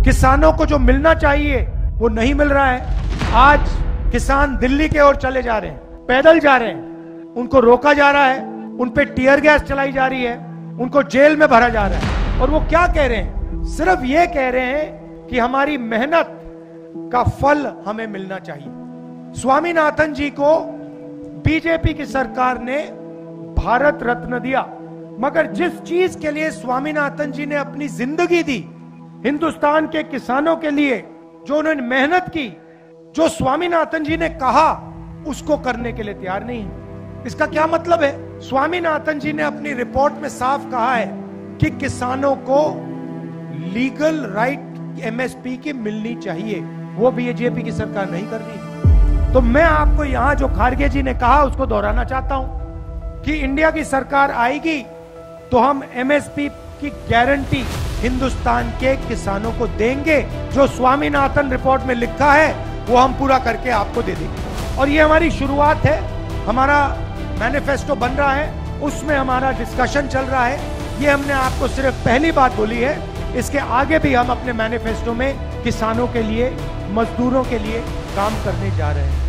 किसानों को जो मिलना चाहिए वो नहीं मिल रहा है। आज किसान दिल्ली के ओर चले जा रहे हैं, पैदल जा रहे हैं, उनको रोका जा रहा है, उन पे टीयर गैस चलाई जा रही है, उनको जेल में भरा जा रहा है। और वो क्या कह रहे हैं? सिर्फ ये कह रहे हैं कि हमारी मेहनत का फल हमें मिलना चाहिए। स्वामीनाथन जी को बीजेपी की सरकार ने भारत रत्न दिया, मगर जिस चीज के लिए स्वामीनाथन जी ने अपनी जिंदगी दी, हिंदुस्तान के किसानों के लिए जो उन्होंने मेहनत की, जो स्वामीनाथन जी ने कहा, उसको करने के लिए तैयार नहीं है। इसका क्या मतलब है? स्वामीनाथन जी ने अपनी रिपोर्ट में साफ कहा है कि किसानों को लीगल राइट एमएसपी की मिलनी चाहिए, वो बीजेपी की सरकार नहीं कर रही। तो मैं आपको यहां जो खारगे जी ने कहा उसको दोहराना चाहता हूं कि इंडिया की सरकार आएगी तो हम एमएसपी की गारंटी हिंदुस्तान के किसानों को देंगे। जो स्वामीनाथन रिपोर्ट में लिखा है वो हम पूरा करके आपको दे देंगे। और ये हमारी शुरुआत है, हमारा मैनिफेस्टो बन रहा है, उसमें हमारा डिस्कशन चल रहा है। ये हमने आपको सिर्फ पहली बात बोली है, इसके आगे भी हम अपने मैनिफेस्टो में किसानों के लिए, मजदूरों के लिए काम करने जा रहे हैं।